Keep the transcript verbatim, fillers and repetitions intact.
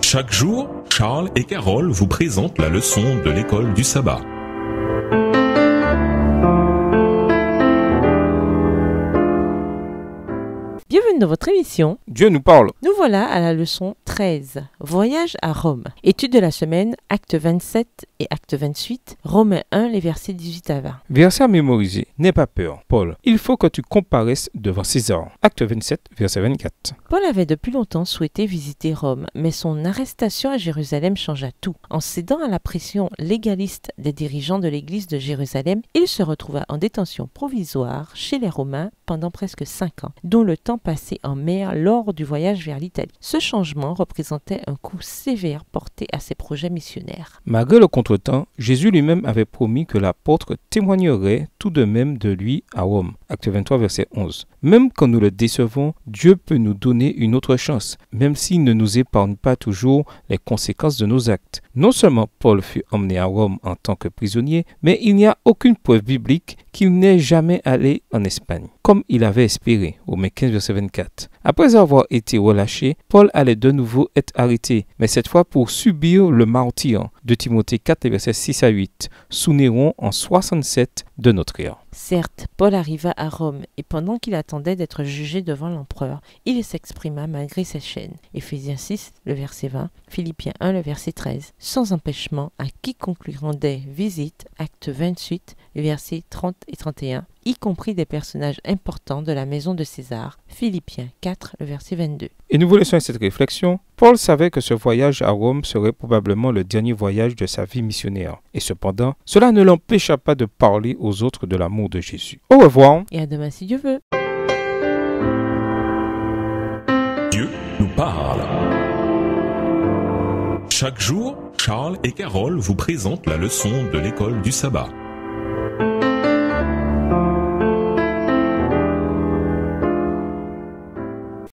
Chaque jour, Charles et Carole vous présentent la leçon de l'école du sabbat. Bienvenue dans votre émission. Dieu nous parle. Nous voilà à la leçon treize, Voyage à Rome. Étude de la semaine, acte vingt-sept et acte vingt-huit, Romains un, les versets dix-huit à vingt. Verset à mémoriser. N'aie pas peur, Paul. Il faut que tu comparaisses devant César. Acte vingt-sept, verset vingt-quatre. Paul avait depuis longtemps souhaité visiter Rome, mais son arrestation à Jérusalem changea tout. En cédant à la pression légaliste des dirigeants de l'église de Jérusalem, il se retrouva en détention provisoire chez les Romains pendant presque cinq ans, dont le temps passé en mer lors du voyage vers l'Italie. Ce changement représentait un coup sévère porté à ses projets missionnaires. Malgré le contretemps, Jésus lui-même avait promis que l'apôtre témoignerait tout de même de lui à Rome. Acte vingt-trois, verset onze. Même quand nous le décevons, Dieu peut nous donner une autre chance, même s'il ne nous épargne pas toujours les conséquences de nos actes. Non seulement Paul fut emmené à Rome en tant que prisonnier, mais il n'y a aucune preuve biblique qu'il n'ait jamais allé en Espagne, comme il avait espéré, Romains quinze, verset vingt-quatre. Après avoir été relâché, Paul allait de nouveau être arrêté, mais cette fois pour subir le martyre, de Timothée quatre, versets six à huit, sous Néron en soixante-sept de notre ère. Certes, Paul arriva à Rome et pendant qu'il attendait d'être jugé devant l'empereur, il s'exprima malgré ses chaînes. Éphésiens six, le verset vingt, Philippiens un, le verset treize. Sans empêchement à quiconque lui rendait visite, acte vingt-huit, les versets trente et trente et un, y compris des personnages importants de la maison de César, Philippiens quatre, le verset vingt-deux. Et nous vous laissons cette réflexion. Paul savait que ce voyage à Rome serait probablement le dernier voyage de sa vie missionnaire. Et cependant, cela ne l'empêcha pas de parler aux autres de l'amour de Jésus. Au revoir. Et à demain si Dieu veut. Dieu nous parle. Chaque jour, Charles et Carole vous présentent la leçon de l'école du sabbat.